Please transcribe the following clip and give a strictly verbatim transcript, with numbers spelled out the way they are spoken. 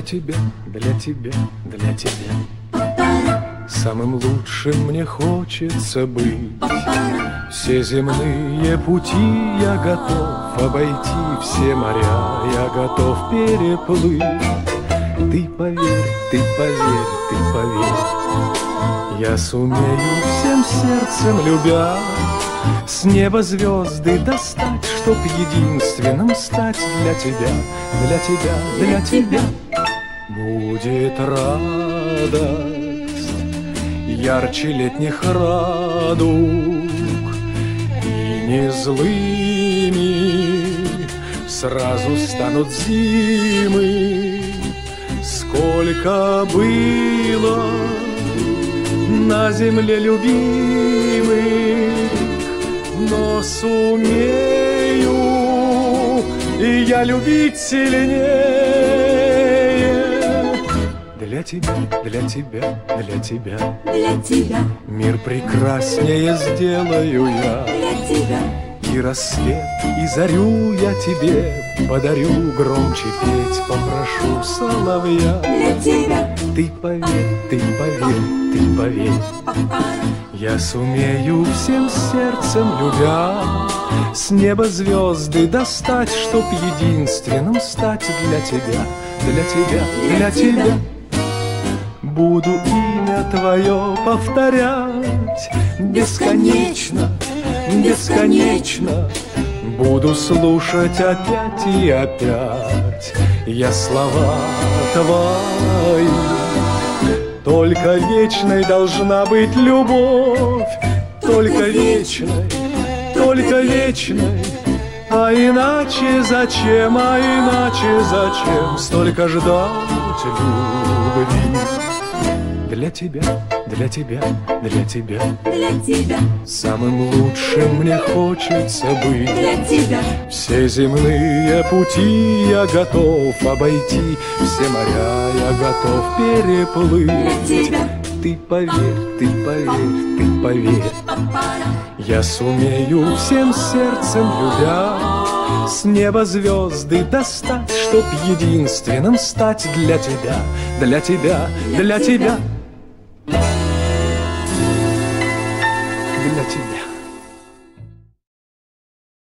тебя, для тебя, для тебя. Самым лучшим мне хочется быть. Все земные пути я готов обойти, все моря я готов переплыть. Ты поверь, ты поверь, ты поверь, я сумею всем сердцем любя с неба звезды достать, чтоб единственным стать для тебя, для тебя, для тебя. Будет радость ярче летних радуг, и не злыми сразу станут зимы. Сколько было на земле любимых, но сумею и я любить сильнее. Для тебя, для тебя, для тебя, для тебя мир прекраснее сделаю я. для тебя И рассвет, и зарю я тебе подарю, громче петь попрошу соловья. для тебя. Ты поверь, ты поверь, ты поверь, я сумею всем сердцем любя с неба звезды достать, чтоб единственным стать для тебя, для тебя, для тебя. Буду имя твое повторять бесконечно, бесконечно. Буду слушать опять и опять я слова твои. Только вечной должна быть любовь, только вечной, только вечной. А иначе зачем, а иначе зачем столько ждать любви? Для тебя, для тебя, для тебя, для тебя, самым лучшим мне хочется быть. для тебя, Все земные пути я готов обойти, все моря я готов переплыть. для тебя. Ты поверь, ты поверь, ты поверь, я сумею всем сердцем любя с неба звезды достать, чтоб единственным стать для тебя, для тебя, для тебя, для тебя.